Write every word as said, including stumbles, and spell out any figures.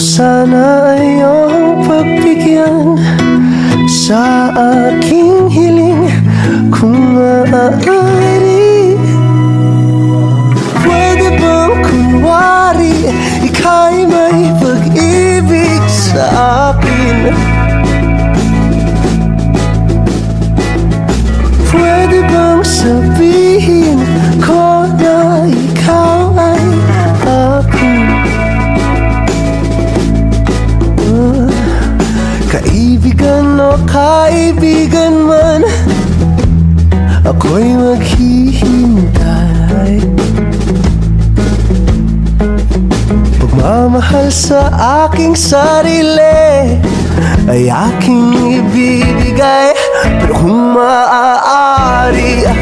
Sana iyong pagbigyan sa aking hiling kung maaari. Pwede bang kunwari ika'y may pag-ibig sa akin? Pwede bang sabihin ko na ikaw ay akin? uh, Kaibigan o kaibigan man, ako'y maghihintay. Pagmamahal sa aking sarili ay aking ibibigay, pero kung maaari